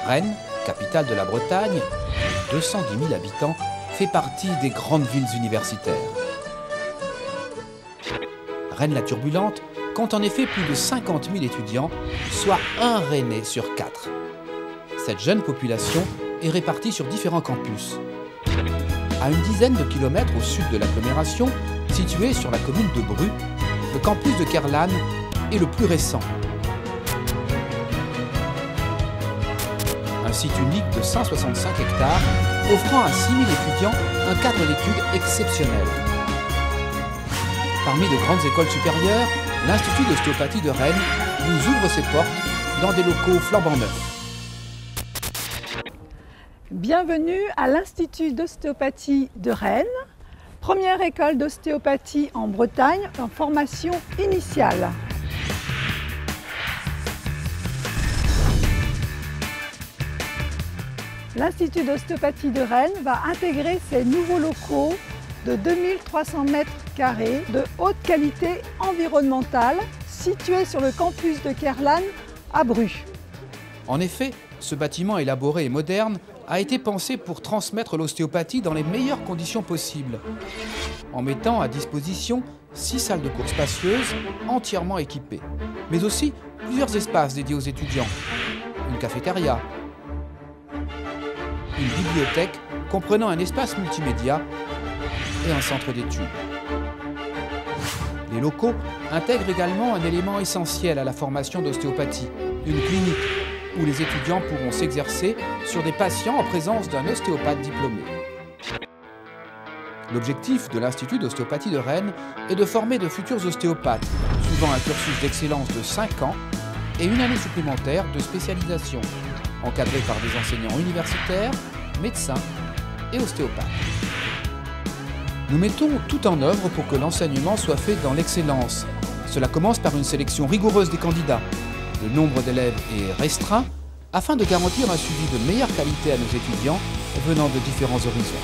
Rennes, capitale de la Bretagne, 210 000 habitants, fait partie des grandes villes universitaires. Rennes la Turbulente compte en effet plus de 50 000 étudiants, soit un Rennais sur 4. Cette jeune population est répartie sur différents campus. À une dizaine de kilomètres au sud de l'agglomération, situé sur la commune de Bru, le campus de Kerlan est le plus récent. Un site unique de 165 hectares, offrant à 6 000 étudiants un cadre d'études exceptionnel. Parmi de grandes écoles supérieures, l'Institut d'ostéopathie de Rennes nous ouvre ses portes dans des locaux flambant neufs. Bienvenue à l'Institut d'ostéopathie de Rennes, première école d'ostéopathie en Bretagne en formation initiale. L'Institut d'ostéopathie de Rennes va intégrer ses nouveaux locaux de 2300 m² de haute qualité environnementale situés sur le campus de Kerlan à Bru. En effet, ce bâtiment élaboré et moderne a été pensé pour transmettre l'ostéopathie dans les meilleures conditions possibles, en mettant à disposition 6 salles de cours spacieuses entièrement équipées, mais aussi plusieurs espaces dédiés aux étudiants, une cafétéria, une bibliothèque comprenant un espace multimédia et un centre d'études. Les locaux intègrent également un élément essentiel à la formation d'ostéopathie, une clinique où les étudiants pourront s'exercer sur des patients en présence d'un ostéopathe diplômé. L'objectif de l'Institut d'ostéopathie de Rennes est de former de futurs ostéopathes, suivant un cursus d'excellence de 5 ans et une année supplémentaire de spécialisation, encadré par des enseignants universitaires, médecins et ostéopathes. Nous mettons tout en œuvre pour que l'enseignement soit fait dans l'excellence. Cela commence par une sélection rigoureuse des candidats. Le nombre d'élèves est restreint afin de garantir un suivi de meilleure qualité à nos étudiants venant de différents horizons.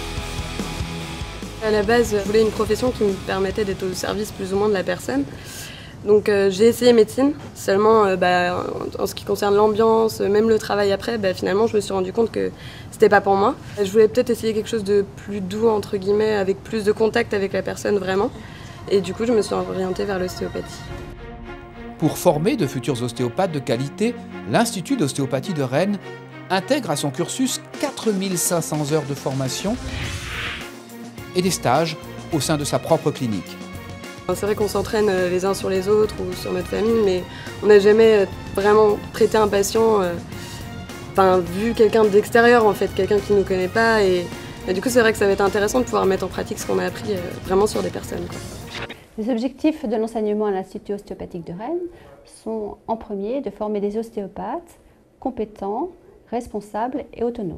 À la base, je voulais une profession qui me permettait d'être au service plus ou moins de la personne. Donc j'ai essayé médecine, seulement en ce qui concerne l'ambiance, même le travail après, finalement je me suis rendu compte que c'était pas pour moi. Je voulais peut-être essayer quelque chose de plus doux entre guillemets, avec plus de contact avec la personne vraiment. Et du coup je me suis orientée vers l'ostéopathie. Pour former de futurs ostéopathes de qualité, l'Institut d'ostéopathie de Rennes intègre à son cursus 4500 heures de formation et des stages au sein de sa propre clinique. C'est vrai qu'on s'entraîne les uns sur les autres ou sur notre famille, mais on n'a jamais vraiment traité un patient, vu quelqu'un d'extérieur en fait, quelqu'un qui ne nous connaît pas. Et du coup, c'est vrai que ça va être intéressant de pouvoir mettre en pratique ce qu'on a appris vraiment sur des personnes, quoi. Les objectifs de l'enseignement à l'Institut ostéopathique de Rennes sont en premier de former des ostéopathes compétents, responsables et autonomes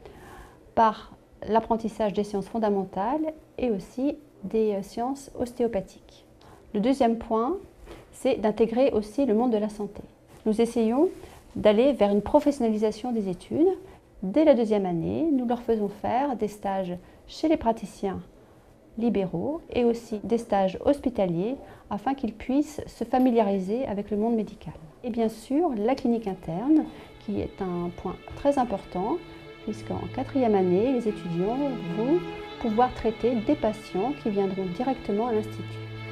par l'apprentissage des sciences fondamentales et aussi des sciences ostéopathiques. Le deuxième point, c'est d'intégrer aussi le monde de la santé. Nous essayons d'aller vers une professionnalisation des études. Dès la deuxième année, nous leur faisons faire des stages chez les praticiens libéraux et aussi des stages hospitaliers afin qu'ils puissent se familiariser avec le monde médical. Et bien sûr, la clinique interne, qui est un point très important, puisqu'en quatrième année, les étudiants vont pouvoir traiter des patients qui viendront directement à l'Institut.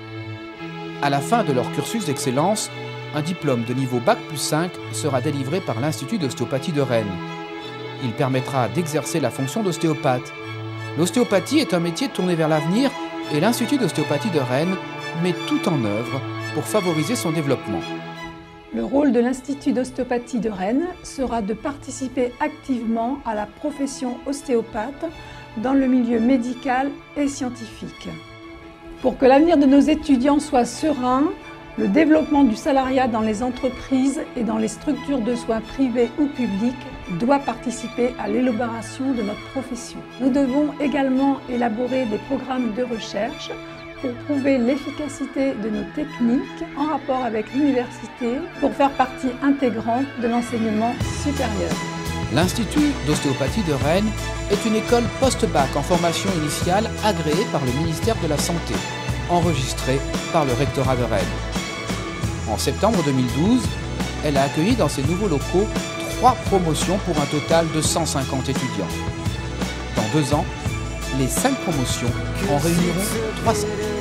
À la fin de leur cursus d'excellence, un diplôme de niveau Bac+5 sera délivré par l'Institut d'ostéopathie de Rennes. Il permettra d'exercer la fonction d'ostéopathe. L'ostéopathie est un métier tourné vers l'avenir et l'Institut d'ostéopathie de Rennes met tout en œuvre pour favoriser son développement. Le rôle de l'Institut d'ostéopathie de Rennes sera de participer activement à la profession ostéopathe dans le milieu médical et scientifique. Pour que l'avenir de nos étudiants soit serein, le développement du salariat dans les entreprises et dans les structures de soins privées ou publiques doit participer à l'élaboration de notre profession. Nous devons également élaborer des programmes de recherche pour prouver l'efficacité de nos techniques en rapport avec l'université pour faire partie intégrante de l'enseignement supérieur. L'Institut d'ostéopathie de Rennes est une école post-bac en formation initiale agréée par le ministère de la Santé, enregistrée par le rectorat de Rennes. En septembre 2012, elle a accueilli dans ses nouveaux locaux 3 promotions pour un total de 150 étudiants. Dans 2 ans, les 5 promotions en réuniront 300.